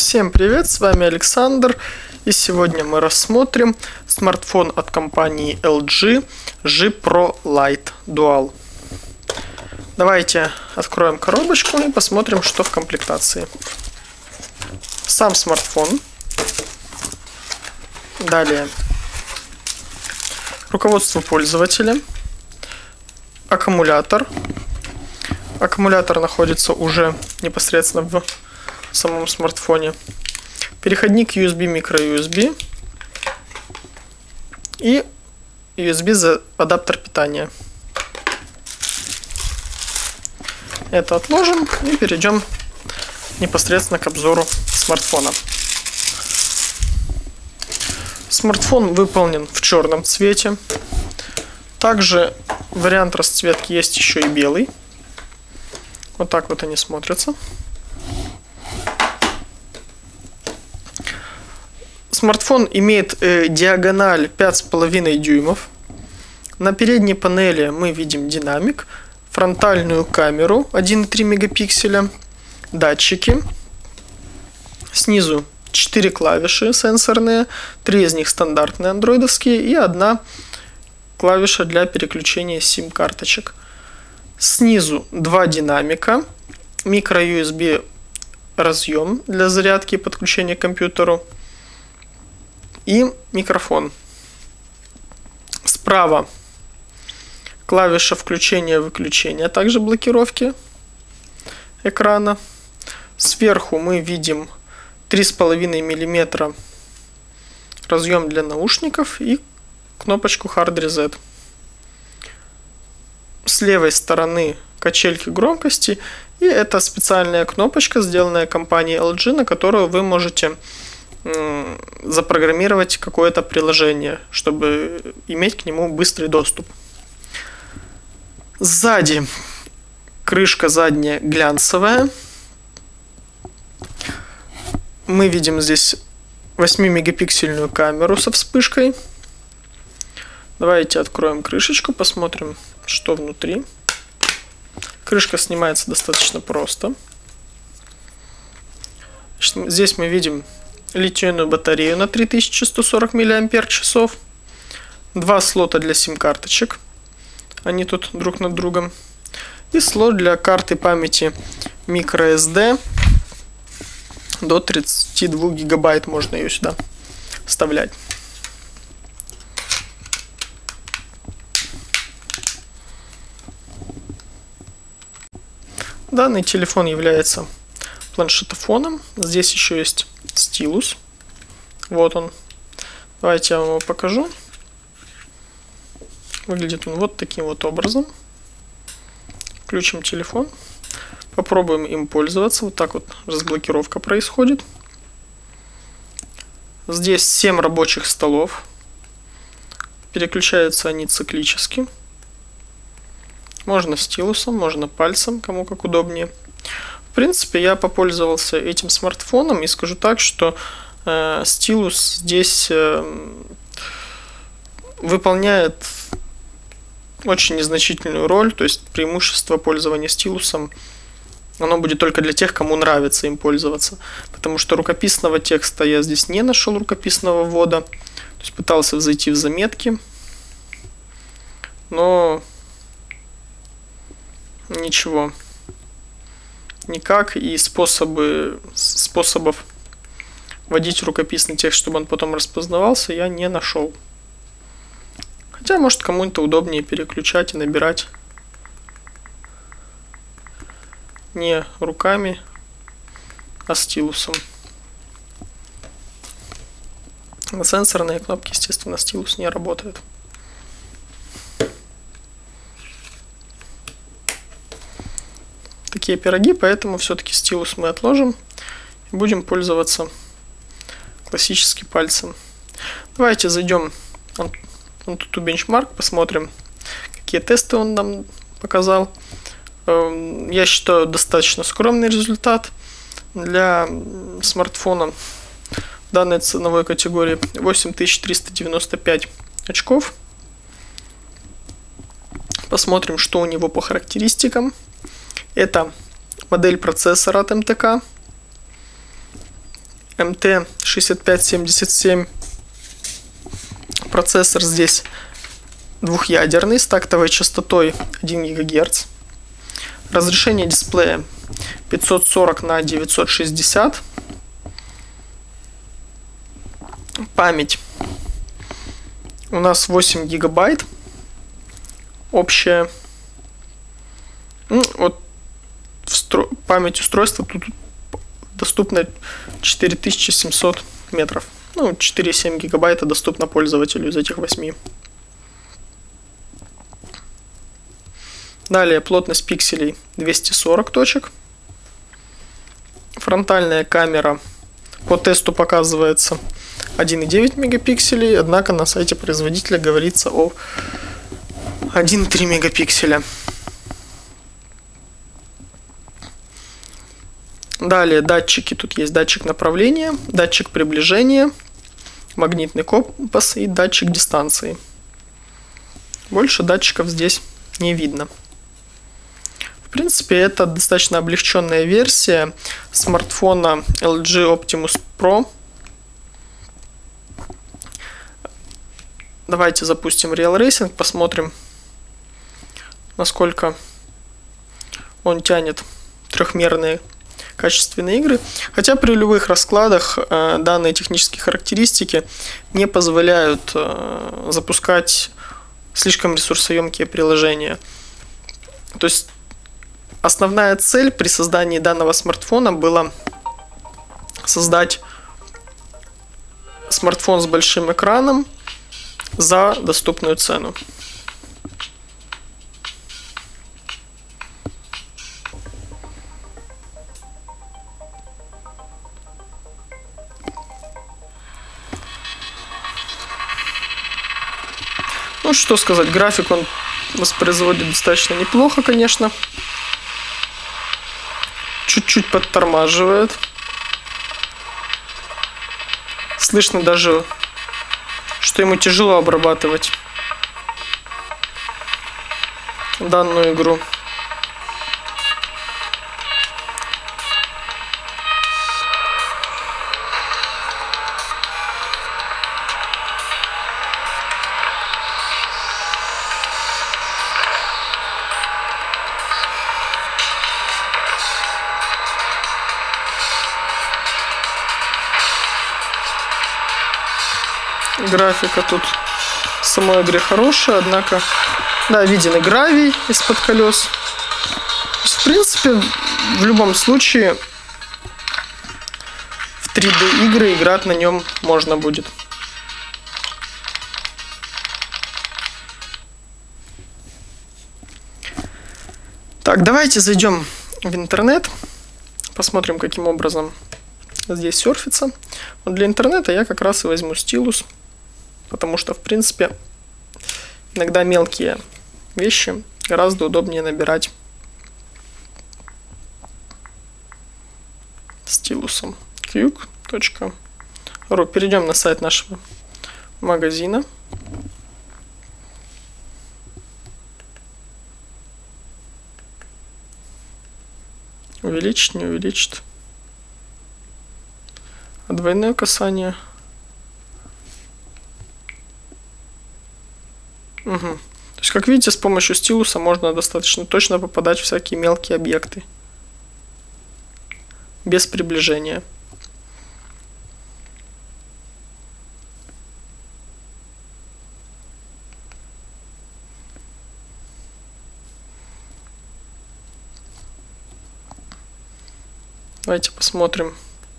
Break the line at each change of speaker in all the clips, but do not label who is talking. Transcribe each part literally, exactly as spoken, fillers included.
Всем привет, с вами Александр, и сегодня мы рассмотрим смартфон от компании эл джи джи Pro Lite Dual. Давайте откроем коробочку и посмотрим, что в комплектации. Сам смартфон. Далее руководство пользователя. Аккумулятор. Аккумулятор находится уже непосредственно в самом смартфоне. Переходник ю эс би, micro ю эс би и ю эс би за адаптер питания. Это отложим и перейдем непосредственно к обзору смартфона. Смартфон выполнен в черном цвете. Также вариант расцветки есть еще и белый. Вот так вот они смотрятся. Смартфон имеет э, диагональ пять с половиной дюймов. На передней панели мы видим динамик, фронтальную камеру один и три мегапикселя, датчики. Снизу четыре клавиши сенсорные, три из них стандартные андроидовские и одна клавиша для переключения сим-карточек. Снизу два динамика, micro ю эс би разъем для зарядки и подключения к компьютеру и микрофон. Справа клавиша включения-выключения, а также блокировки экрана. Сверху мы видим три с половиной миллиметра разъем для наушников и кнопочку Hard Reset. С левой стороны качельки громкости, и это специальная кнопочка, сделанная компанией эл джи, на которую вы можете м, запрограммировать какое-то приложение, чтобы иметь к нему быстрый доступ. Сзади крышка задняя глянцевая. Мы видим здесь восьмимегапиксельную камеру со вспышкой. Давайте откроем крышечку, посмотрим, что внутри. Крышка снимается достаточно просто. Здесь мы видим литий-ионную батарею на три тысячи сто сорок миллиампер-часов. Два слота для сим-карточек. Они тут друг над другом. И слот для карты памяти microSD. До тридцати двух гигабайт можно ее сюда вставлять. Данный телефон является планшетофоном. Здесь еще есть стилус. Вот он. Давайте я вам его покажу. Выглядит он вот таким вот образом. Включим телефон. Попробуем им пользоваться. Вот так вот разблокировка происходит. Здесь семь рабочих столов. Переключаются они циклически. Можно стилусом, можно пальцем, кому как удобнее. В принципе, я попользовался этим смартфоном и скажу так, что э, стилус здесь э, выполняет очень незначительную роль. То есть преимущество пользования стилусом, оно будет только для тех, кому нравится им пользоваться. Потому что рукописного текста я здесь не нашел, рукописного ввода. То есть пытался зайти в заметки, но ничего. Никак. И способы, способов вводить рукописный текст, чтобы он потом распознавался, я не нашел. Хотя, может, кому-то удобнее переключать и набирать не руками, а стилусом. На сенсорные кнопки, естественно, стилус не работает. Такие пироги, поэтому все-таки стилус мы отложим и будем пользоваться классически пальцем. Давайте зайдем в AnTuTu Benchmark, посмотрим, какие тесты он нам показал. Я считаю, достаточно скромный результат для смартфона данной ценовой категории. восемь тысяч триста девяносто пять очков. Посмотрим, что у него по характеристикам. Это модель процессора от эм тэ ка. эм тэ шестьдесят пять семьдесят семь. Процессор здесь двухъядерный с тактовой частотой один гигагерц. Разрешение дисплея пятьсот сорок на девятьсот шестьдесят. Память у нас восемь гигабайт. Общая. Ну, вот встро... память устройства тут доступна четыре тысячи семьсот метров. Ну, четыре и семь гигабайта доступно пользователю из этих восьми. Далее плотность пикселей двести сорок точек. Фронтальная камера по тесту показывается один и девять мегапикселей, однако на сайте производителя говорится о один и три мегапикселя. Далее датчики. Тут есть датчик направления, датчик приближения, магнитный компас и датчик дистанции. Больше датчиков здесь не видно. В принципе, это достаточно облегченная версия смартфона эл джи Optimus Pro. Давайте запустим Real Racing, посмотрим, насколько он тянет трехмерные качественные игры. Хотя при любых раскладах э, данные технические характеристики не позволяют э, запускать слишком ресурсоемкие приложения. То есть основная цель при создании данного смартфона была создать смартфон с большим экраном за доступную цену. Ну, что сказать, график он воспроизводит достаточно неплохо, конечно. Чуть-чуть подтормаживает. Слышно даже, что ему тяжело обрабатывать данную игру. Графика тут в самой игре хорошая, однако, да, виден и гравий из-под колес. В принципе, в любом случае в три дэ игры играть на нем можно будет. Так, давайте зайдем в интернет, посмотрим, каким образом здесь серфится. Вот для интернета я как раз и возьму стилус. Потому что, в принципе, иногда мелкие вещи гораздо удобнее набирать стилусом. кьюк точка ру. Перейдем на сайт нашего магазина. Увеличить, не увеличить. А двойное касание. Угу. То есть, как видите, с помощью стилуса можно достаточно точно попадать в всякие мелкие объекты. Без приближения. Давайте посмотрим.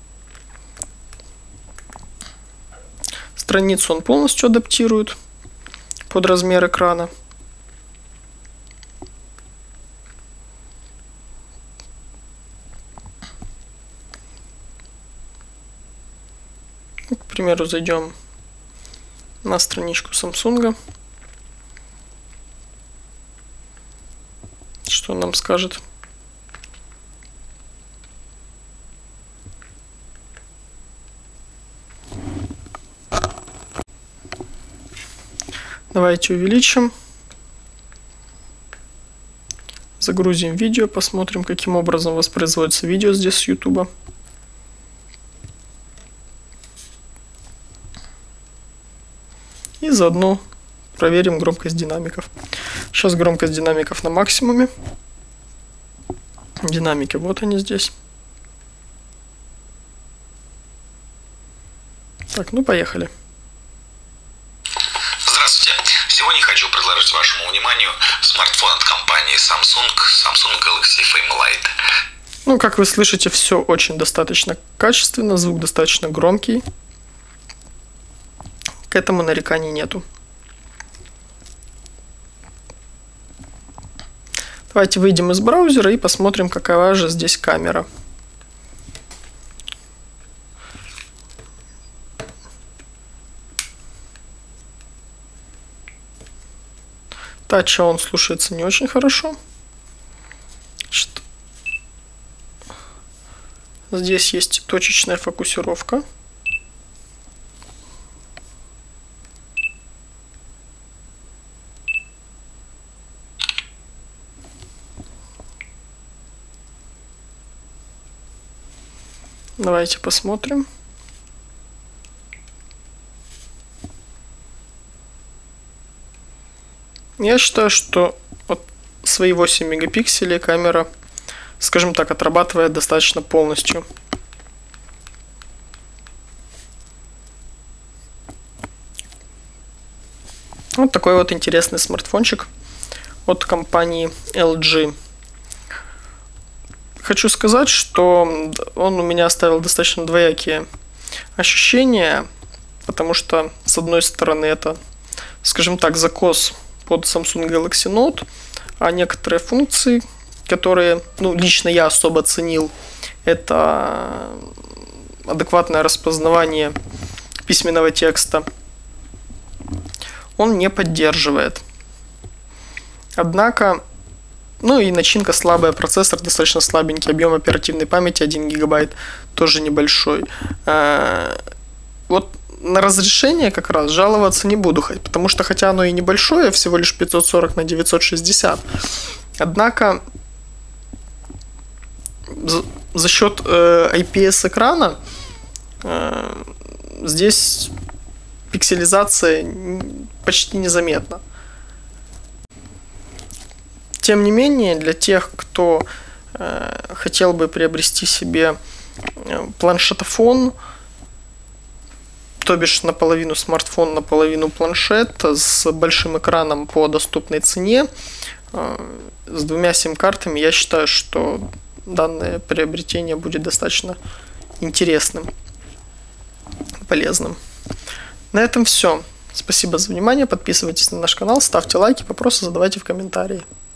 Страницу он полностью адаптирует под размер экрана. К примеру, зайдем на страничку Samsung. Что он нам скажет? Давайте увеличим. Загрузим видео, посмотрим, каким образом воспроизводится видео здесь с YouTube. заодно проверим громкость динамиков. Сейчас громкость динамиков на максимуме. Динамики, вот они здесь. Так, ну поехали.
Здравствуйте. Сегодня хочу предложить вашему вниманию смартфон от компании Samsung, Samsung Galaxy Frame Lite.
Ну, как вы слышите, все очень достаточно качественно, звук достаточно громкий. К этому нареканий нету. Давайте выйдем из браузера и посмотрим, какова же здесь камера. Тача он слушается не очень хорошо. Что? Здесь есть точечная фокусировка. Давайте посмотрим. Я считаю, что вот свои восемь мегапикселей камера, скажем так, отрабатывает достаточно полностью. Вот такой вот интересный смартфончик от компании эл джи. Хочу сказать, что он у меня оставил достаточно двоякие ощущения, потому что, с одной стороны, это, скажем так, закос под Samsung Galaxy Note, а некоторые функции, которые, ну, лично я особо ценил, это адекватное распознавание письменного текста, он не поддерживает. Однако, ну и начинка слабая, процессор достаточно слабенький, объем оперативной памяти один гигабайт, тоже небольшой. Вот на разрешение как раз жаловаться не буду, потому что хотя оно и небольшое, всего лишь пятьсот сорок на девятьсот шестьдесят, однако за, за счет э, ай пи эс экрана э, здесь пикселизация почти незаметна. Тем не менее, для тех, кто э, хотел бы приобрести себе планшетофон, то бишь наполовину смартфон, наполовину планшет, с большим экраном по доступной цене, э, с двумя сим-картами, я считаю, что данное приобретение будет достаточно интересным, полезным. На этом все. Спасибо за внимание. Подписывайтесь на наш канал, ставьте лайки, вопросы задавайте в комментарии.